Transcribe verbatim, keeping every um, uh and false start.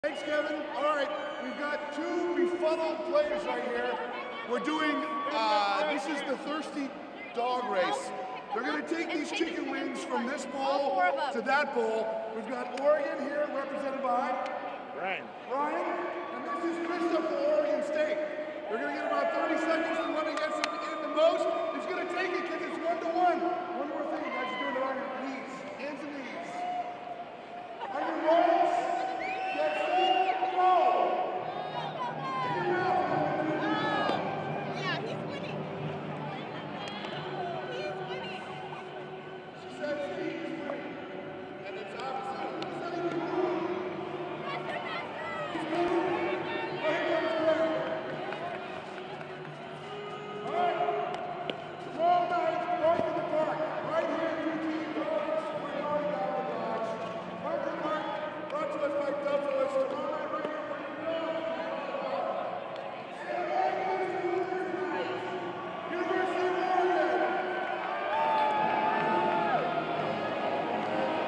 Thanks, Kevin. All right, we've got two befuddled players right here. We're doing, uh, this is the Thirsty Dog Race. They're going to take these chicken wings from this bowl to that bowl. We've got Oregon here, represented by